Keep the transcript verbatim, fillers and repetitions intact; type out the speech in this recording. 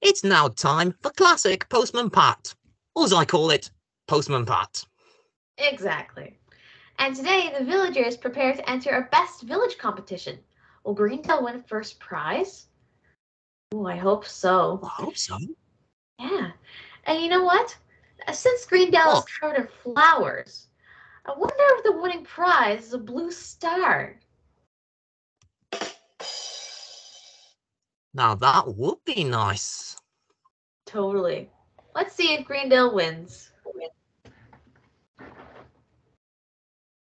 It's now time for classic Postman Pat, or as I call it, Postman Pat. Exactly. And today, the villagers prepare to enter a best village competition. Will Greendale win first prize? Ooh, I hope so. I hope so. Yeah. And you know what? Since Greendale is What? covered in flowers, I wonder if the winning prize is a blue star. Now that would be nice. Totally. Let's see if Greendale wins.